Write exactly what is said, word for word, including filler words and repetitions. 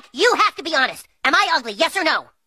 you have to be honest. Am I ugly, yes or no?